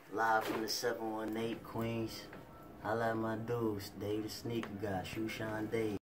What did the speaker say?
Live from the 718 Queens. Holla at my dudes, Dave the Sneaker Guy, Shoeshine Dave.